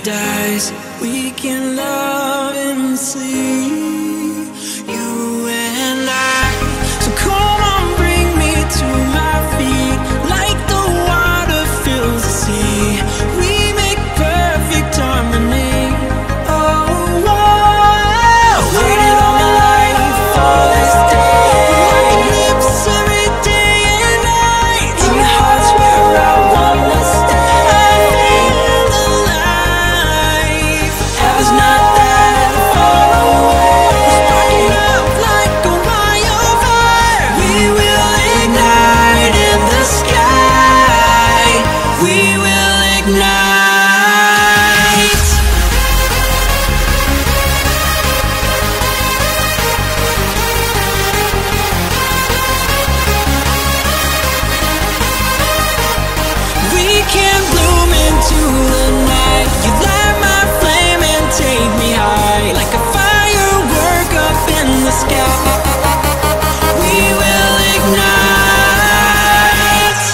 paradise. We can love and sleep, you and I. So come on, bring me to my feet, like the water fills the sea. We make perfect harmony. Oh, whoa. I waited all my life for this day. Like lips every day and night. In your heart's where I wanna stay. I feel alive. Heaven's not that far away. We're sparking up like a wildfire. We will ignite in the sky. We will ignite. We can bloom into the night. You light my flame and take me high, like a firework up in the sky. We will ignite.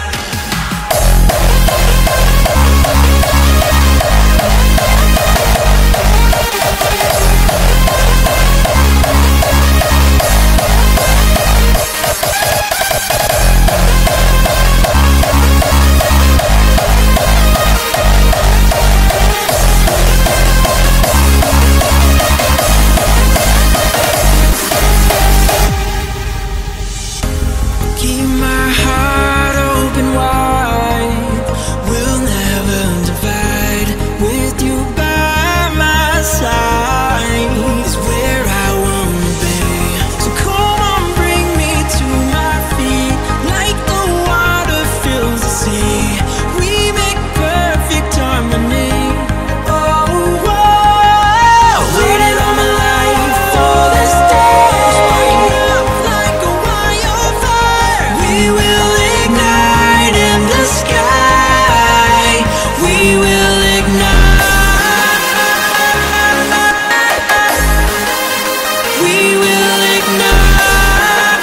Keep my heart open wide. We'll never divide. With you by my side is where I wanna be. So come on, bring me to my feet, like the water fills the sea. We make perfect harmony. Oh, whoa. I waited all my life for this day. Sparking up like a wildfire. We will ignite in the sky. We will ignite. We will ignite.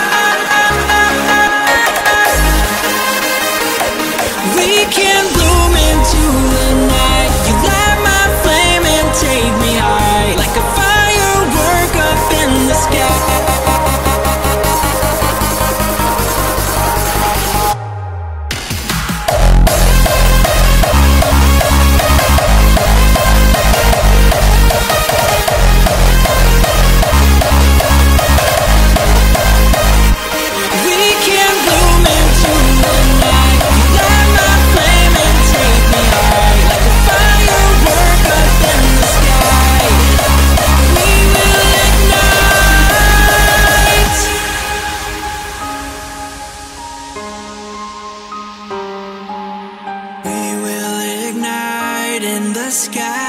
We can bloom into the night. You light my flame and take me high, like a firework up in the sky. We can bloom into the night. You light my flame and take me high, like a firework up in the sky. We will ignite. We will ignite in the sky.